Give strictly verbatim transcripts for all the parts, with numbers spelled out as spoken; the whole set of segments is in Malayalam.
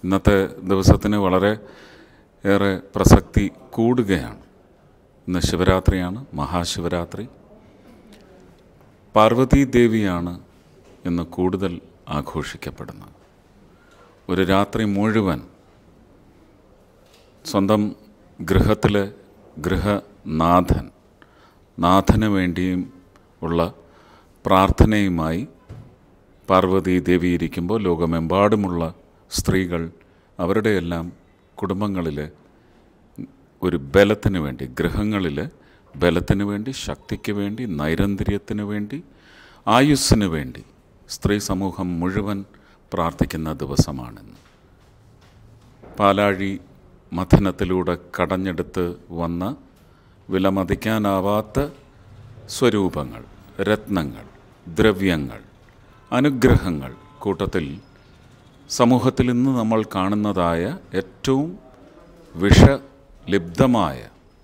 ഇന്നത്തെ ദിവസത്തിന് വളരെ ഏറെ പ്രസക്തി കൂടുകയാണ്. ഇന്ന് ശിവരാത്രിയാണ്, മഹാശിവരാത്രി. പാർവതി ദേവിയാണ് ഇന്ന് കൂടുതൽ ആഘോഷിക്കപ്പെടുന്നത്. ഒരു രാത്രി മുഴുവൻ സ്വന്തം ഗൃഹത്തിലെ ഗൃഹനാഥൻ നാഥന് വേണ്ടിയും ഉള്ള പ്രാർത്ഥനയുമായി പാർവതി ദേവി ഇരിക്കുമ്പോൾ ലോകമെമ്പാടുമുള്ള സ്ത്രീകൾ അവരുടെയെല്ലാം കുടുംബങ്ങളിലെ ഒരു ബലത്തിന് വേണ്ടി, ഗൃഹങ്ങളിലെ ബലത്തിന് വേണ്ടി, ശക്തിക്ക് വേണ്ടി, നൈരന്തര്യത്തിന് വേണ്ടി, ആയുസ്സിന് വേണ്ടി സ്ത്രീ സമൂഹം മുഴുവൻ പ്രാർത്ഥിക്കുന്ന ദിവസമാണിന്ന്. പാലാഴി മഥനത്തിലൂടെ കടഞ്ഞെടുത്ത് വന്ന വിലമതിക്കാനാവാത്ത സ്വരൂപങ്ങൾ, രത്നങ്ങൾ, ദ്രവ്യങ്ങൾ, അനുഗ്രഹങ്ങൾ, കൂട്ടത്തിൽ സമൂഹത്തിൽ ഇന്ന് നമ്മൾ കാണുന്നതായ ഏറ്റവും വിഷലിബ്ധമായ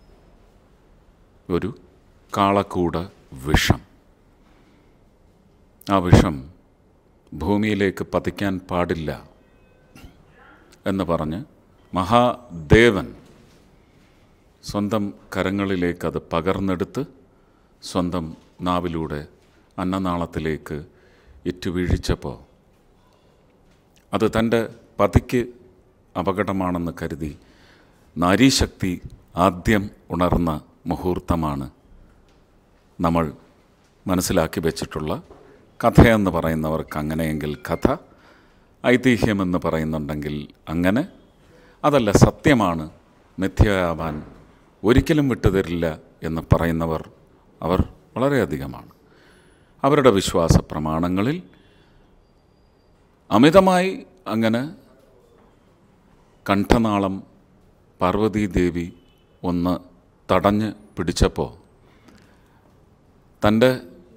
ഒരു കാളക്കൂട വിഷം. ആ വിഷം ഭൂമിയിലേക്ക് പതിക്കാൻ പാടില്ല എന്ന് പറഞ്ഞ് മഹാദേവൻ സ്വന്തം കരങ്ങളിലേക്ക് അത് പകർന്നെടുത്ത് സ്വന്തം നാവിലൂടെ അന്നനാളത്തിലേക്ക് ഇറ്റുവീഴിച്ചപ്പോൾ അത് തൻ്റെ പതിക്ക് അപകടമാണെന്ന് കരുതി നാരീശക്തി ആദ്യം ഉണർന്ന മുഹൂർത്തമാണ് നമ്മൾ മനസ്സിലാക്കി വെച്ചിട്ടുള്ള കഥയെന്ന് പറയുന്നവർക്ക് അങ്ങനെയെങ്കിൽ കഥ, ഐതിഹ്യമെന്ന് പറയുന്നുണ്ടെങ്കിൽ അങ്ങനെ, അതല്ല സത്യമാണ്, മിഥ്യയാവാൻ ഒരിക്കലും വിട്ടുതരില്ല എന്ന് പറയുന്നവർ അവർ വളരെയധികമാണ്. അവരുടെ വിശ്വാസ പ്രമാണങ്ങളിൽ അമിതമായി അങ്ങനെ കണ്ഠനാളം പാർവതീദേവി ഒന്ന് തടഞ്ഞ് പിടിച്ചപ്പോൾ തൻ്റെ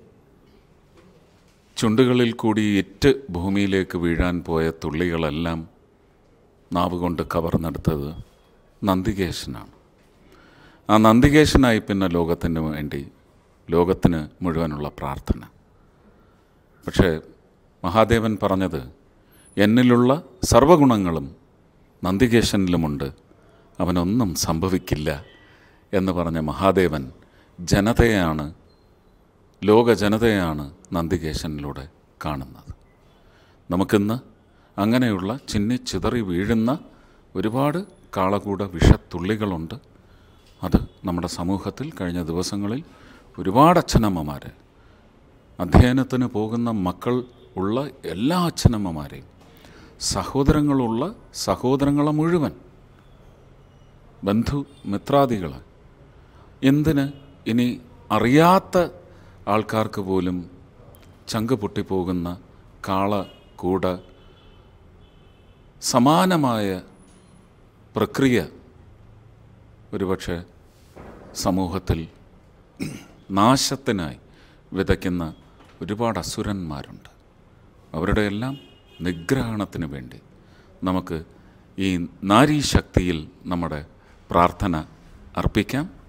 ചുണ്ടുകളിൽ കൂടി ഇറ്റ് ഭൂമിയിലേക്ക് വീഴാൻ പോയ തുള്ളികളെല്ലാം നാവുകൊണ്ട് കവർന്നെടുത്തത് നന്ദികേശനാണ്. ആ നന്ദികേശനായി പിന്നെ ലോകത്തിന് വേണ്ടി, ലോകത്തിന് മുഴുവനുള്ള പ്രാർത്ഥന. പക്ഷേ മഹാദേവൻ പറഞ്ഞത് എന്നിലുള്ള സർവഗുണങ്ങളും നന്ദികേശനിലുമുണ്ട്, അവനൊന്നും സംഭവിക്കില്ല എന്ന് പറഞ്ഞ മഹാദേവൻ ജനതയാണ്, ലോക ജനതയാണ് നന്ദികേശനിലൂടെ കാണുന്നത്. നമുക്കിന്ന് അങ്ങനെയുള്ള ചിന്നി ചിതറി വീഴുന്ന ഒരുപാട് കാളകൂട വിഷത്തുള്ളികളുണ്ട്. അത് നമ്മുടെ സമൂഹത്തിൽ കഴിഞ്ഞ ദിവസങ്ങളിൽ ഒരുപാട് അച്ഛനമ്മമാർ, അധ്യയനത്തിന് പോകുന്ന മക്കൾ ഉള്ള എല്ലാ അച്ഛനമ്മമാരെയും, സഹോദരങ്ങളുള്ള സഹോദരങ്ങളെ മുഴുവൻ, ബന്ധു മിത്രാദികൾ, എന്തിന് ഇനി അറിയാത്ത ആൾക്കാർക്ക് പോലും ചങ്ക് പൊട്ടിപ്പോകുന്ന കാളകൂട സമാനമായ പ്രക്രിയ ഒരുപക്ഷെ സമൂഹത്തിൽ നാശത്തിനായി വിതയ്ക്കുന്ന ഒരുപാട് അസുരന്മാരുണ്ട്. അവരുടെയെല്ലാം നിഗ്രഹണത്തിന് വേണ്ടി നമുക്ക് ഈ നാരീശക്തിയിൽ നമ്മുടെ പ്രാർത്ഥന അർപ്പിക്കാം.